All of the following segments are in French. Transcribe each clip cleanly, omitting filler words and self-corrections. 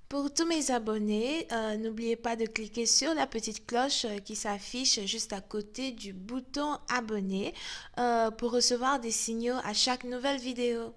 Pour tous mes abonnés, n'oubliez pas de cliquer sur la petite cloche qui s'affiche juste à côté du bouton abonner pour recevoir des signaux à chaque nouvelle vidéo.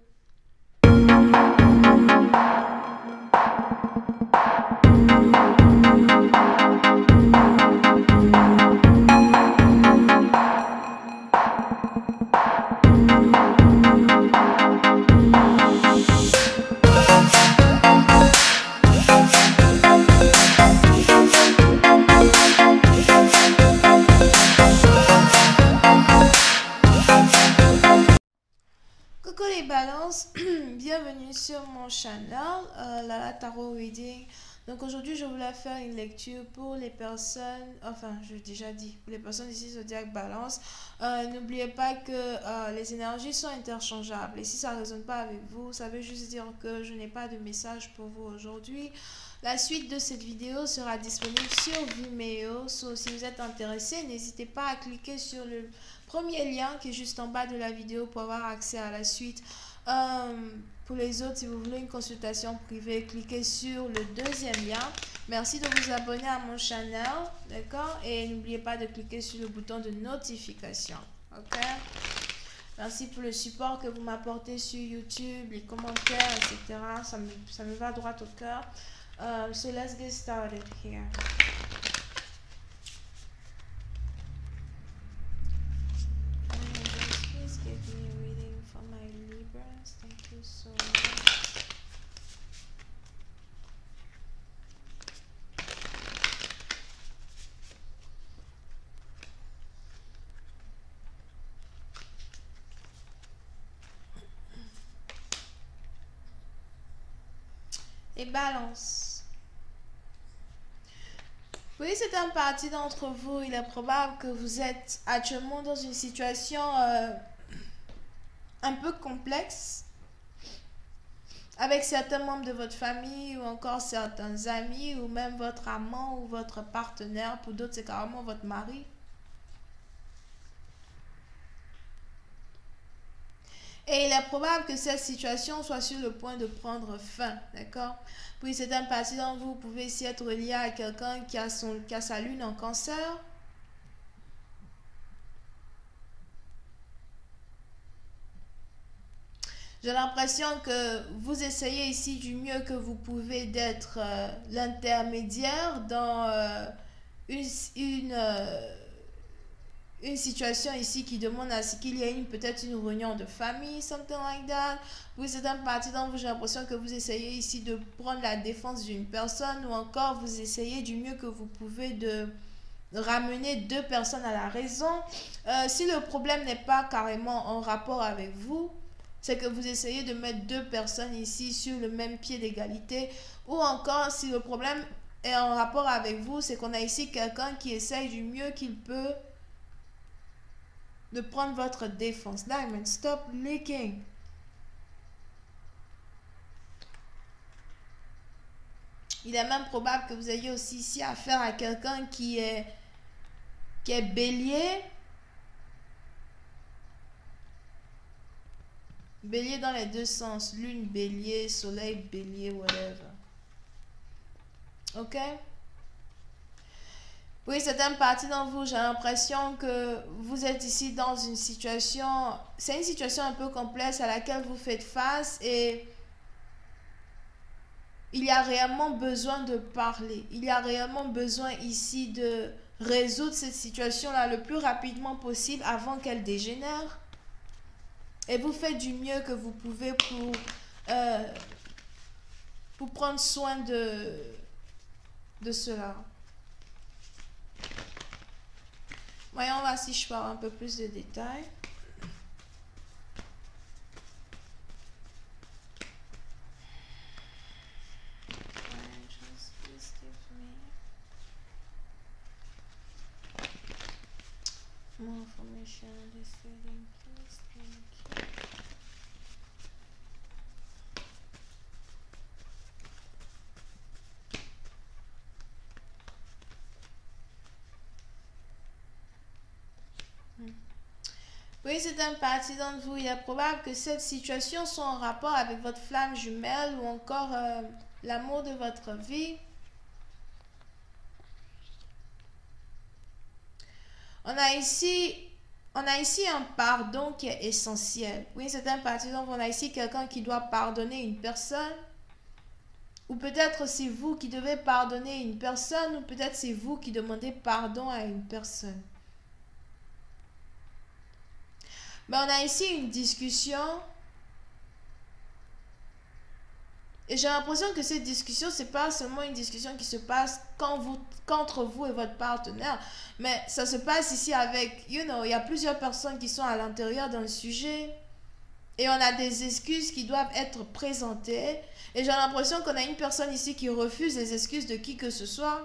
Coucou les balances, bienvenue sur mon channel Lala Tarot Reading. Donc aujourd'hui je voulais faire une lecture pour les personnes, enfin je l'ai déjà dit, pour les personnes ici Zodiac Balance. N'oubliez pas que les énergies sont interchangeables et si ça ne résonne pas avec vous, ça veut juste dire que je n'ai pas de message pour vous aujourd'hui. La suite de cette vidéo sera disponible sur Vimeo. So, si vous êtes intéressé, n'hésitez pas à cliquer sur le premier lien qui est juste en bas de la vidéo pour avoir accès à la suite. Pour les autres, si vous voulez une consultation privée, cliquez sur le deuxième lien. Merci de vous abonner à mon channel, d'accord? Et n'oubliez pas de cliquer sur le bouton de notification, ok? Merci pour le support que vous m'apportez sur YouTube, les commentaires, etc. Ça me va droit au cœur. So let's get started here. Please give me a reading for my Libras. Thank you so much. Et balance. Oui, c'est un parti d'entre vous. Il est probable que vous êtes actuellement dans une situation un peu complexe avec certains membres de votre famille ou encore certains amis ou même votre amant ou votre partenaire. Pour d'autres, c'est carrément votre mari. Et il est probable que cette situation soit sur le point de prendre fin, d'accord? Puis c'est un parti d'entre vous, vous pouvez ici être lié à quelqu'un qui a sa lune en cancer. J'ai l'impression que vous essayez ici du mieux que vous pouvez d'être l'intermédiaire dans une situation ici qui demande à ce qu'il y ait peut-être une réunion de famille, something like that. Vous êtes un parti dont j'ai l'impression que vous essayez ici de prendre la défense d'une personne ou encore vous essayez du mieux que vous pouvez de ramener deux personnes à la raison. Si le problème n'est pas carrément en rapport avec vous, c'est que vous essayez de mettre deux personnes ici sur le même pied d'égalité. Ou encore, si le problème est en rapport avec vous, c'est qu'on a ici quelqu'un qui essaye du mieux qu'il peut de prendre votre défense. Diamond, stop leaking. Il est même probable que vous ayez aussi ici affaire à quelqu'un qui est bélier. Bélier dans les deux sens. Lune, bélier, soleil, bélier, whatever. Ok? Oui, c'est un parti d'entre vous. J'ai l'impression que vous êtes ici dans une situation... C'est une situation un peu complexe à laquelle vous faites face et il y a réellement besoin de parler. Il y a réellement besoin ici de résoudre cette situation-là le plus rapidement possible avant qu'elle dégénère. Et vous faites du mieux que vous pouvez pour prendre soin de cela. Voyons voir si je peux avoir un peu plus de détails. More information on this reading, please. Thank you. Oui, c'est un parti d'entre vous. Il est probable que cette situation soit en rapport avec votre flamme jumelle ou encore l'amour de votre vie. On a ici un pardon qui est essentiel. Oui, c'est un par exemple, on a ici quelqu'un qui doit pardonner une personne. Ou peut-être c'est vous qui devez pardonner une personne, ou peut-être c'est vous qui demandez pardon à une personne. Mais on a ici une discussion. Et j'ai l'impression que cette discussion, c'est pas seulement une discussion qui se passe qu'entre vous et votre partenaire, mais ça se passe ici avec, il y a plusieurs personnes qui sont à l'intérieur d'un sujet et on a des excuses qui doivent être présentées. Et j'ai l'impression qu'on a une personne ici qui refuse les excuses de qui que ce soit.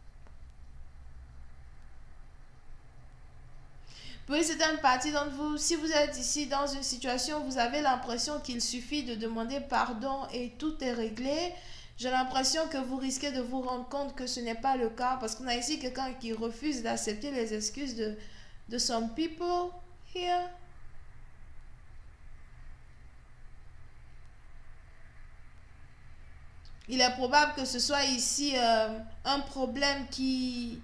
Puis c'est une partie d'entre vous, si vous êtes ici dans une situation où vous avez l'impression qu'il suffit de demander pardon et tout est réglé, j'ai l'impression que vous risquez de vous rendre compte que ce n'est pas le cas parce qu'on a ici quelqu'un qui refuse d'accepter les excuses de some people here. Il est probable que ce soit ici un problème qui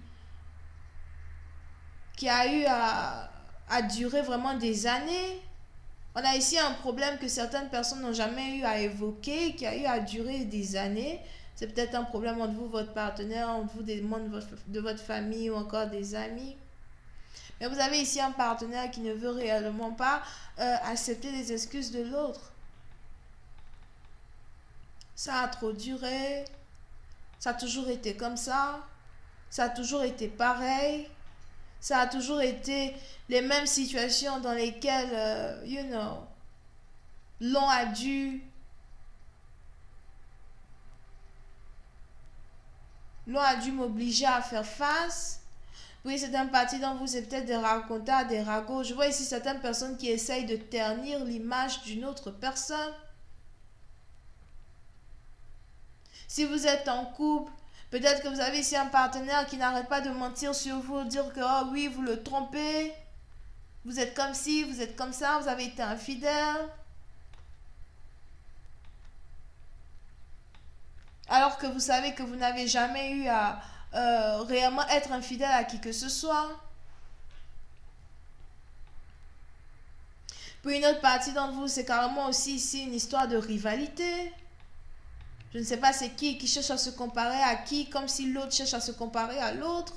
a eu à durer vraiment des années. On a ici un problème que certaines personnes n'ont jamais eu à évoquer, qui a eu à durer des années. C'est peut-être un problème entre vous, votre partenaire, entre vous, des membres de votre famille ou encore des amis. Mais vous avez ici un partenaire qui ne veut réellement pas accepter les excuses de l'autre. Ça a trop duré. Ça a toujours été comme ça. Ça a toujours été pareil. Ça a toujours été les mêmes situations dans lesquelles, l'on a dû m'obliger à faire face. Oui, c'est un parti dont vous, c'est peut-être des racontars, des ragots. Je vois ici certaines personnes qui essayent de ternir l'image d'une autre personne. Si vous êtes en couple, peut-être que vous avez ici un partenaire qui n'arrête pas de mentir sur vous, dire que, oh oui, vous le trompez, vous êtes comme ci, vous êtes comme ça, vous avez été infidèle. Alors que vous savez que vous n'avez jamais eu à réellement être infidèle à qui que ce soit. Puis une autre partie d'entre vous, c'est carrément aussi ici une histoire de rivalité. Je ne sais pas c'est qui cherche à se comparer à qui, comme si l'autre cherche à se comparer à l'autre.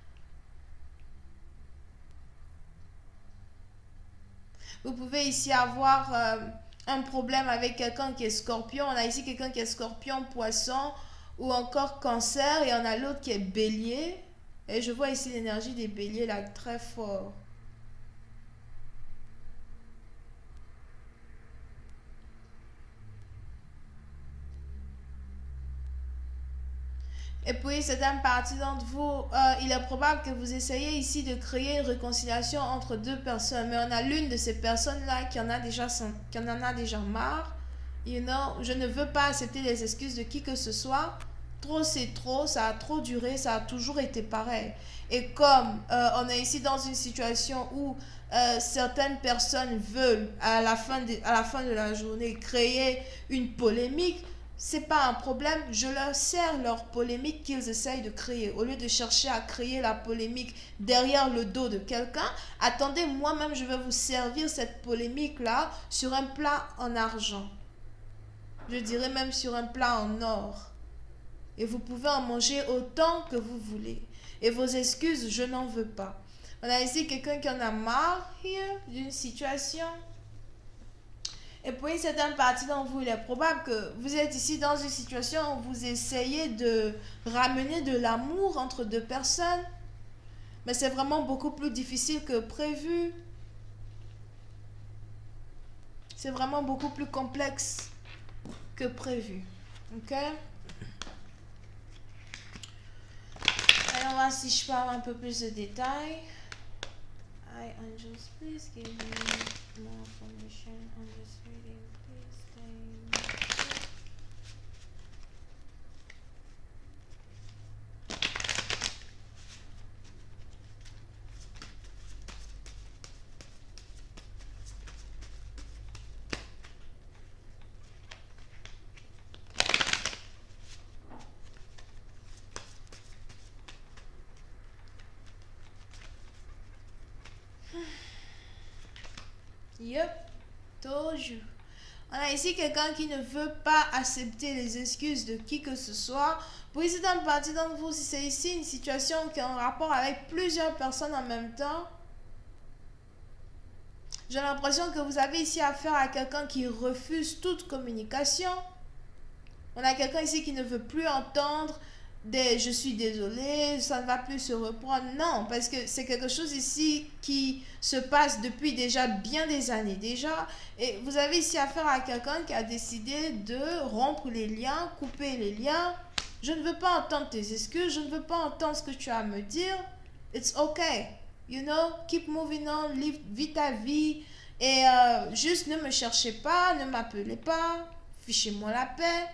Vous pouvez ici avoir un problème avec quelqu'un qui est scorpion. On a ici quelqu'un qui est scorpion, poisson ou encore cancer et on a l'autre qui est bélier. Et je vois ici l'énergie des béliers là très fort. Et puis, c'est une partie d'entre vous, il est probable que vous essayez ici de créer une réconciliation entre deux personnes. Mais on a l'une de ces personnes-là qui en a déjà marre. Je ne veux pas accepter les excuses de qui que ce soit. Trop, c'est trop. Ça a trop duré. Ça a toujours été pareil. Et comme on est ici dans une situation où certaines personnes veulent, à la fin de la journée, créer une polémique, c'est pas un problème, je leur sers leur polémique qu'ils essayent de créer. Au lieu de chercher à créer la polémique derrière le dos de quelqu'un, attendez, moi-même je vais vous servir cette polémique-là sur un plat en argent. Je dirais même sur un plat en or. Et vous pouvez en manger autant que vous voulez. Et vos excuses, je n'en veux pas. On a ici quelqu'un qui en a marre d'une situation. Et puis, c'est une partie d'entre vous, il est probable que vous êtes ici dans une situation où vous essayez de ramener de l'amour entre deux personnes. Mais c'est vraiment beaucoup plus difficile que prévu. C'est vraiment beaucoup plus complexe que prévu. Ok? Alors, on va voir si je parle un peu plus de détails. Hi, angels, please give me more information on this reading, please. Thank you. Yep, told you. On a ici quelqu'un qui ne veut pas accepter les excuses de qui que ce soit. Pour ici, dans une partie d'entre vous, si c'est ici une situation qui est en rapport avec plusieurs personnes en même temps, j'ai l'impression que vous avez ici affaire à quelqu'un qui refuse toute communication. On a quelqu'un ici qui ne veut plus entendre des « je suis désolé, ça ne va plus se reprendre ». Non, parce que c'est quelque chose ici qui se passe depuis déjà bien des années déjà. Et vous avez ici affaire à quelqu'un qui a décidé de rompre les liens, couper les liens. Je ne veux pas entendre tes excuses, je ne veux pas entendre ce que tu as à me dire. It's okay. You know, keep moving on, vis ta vie. Et juste ne me cherchez pas, ne m'appelez pas, fichez-moi la paix.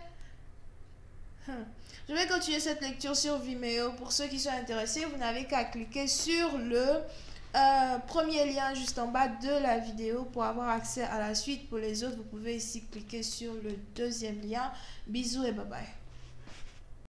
Je vais continuer cette lecture sur Vimeo. Pour ceux qui sont intéressés, vous n'avez qu'à cliquer sur le premier lien juste en bas de la vidéo pour avoir accès à la suite. Pour les autres, vous pouvez ici cliquer sur le deuxième lien. Bisous et bye bye.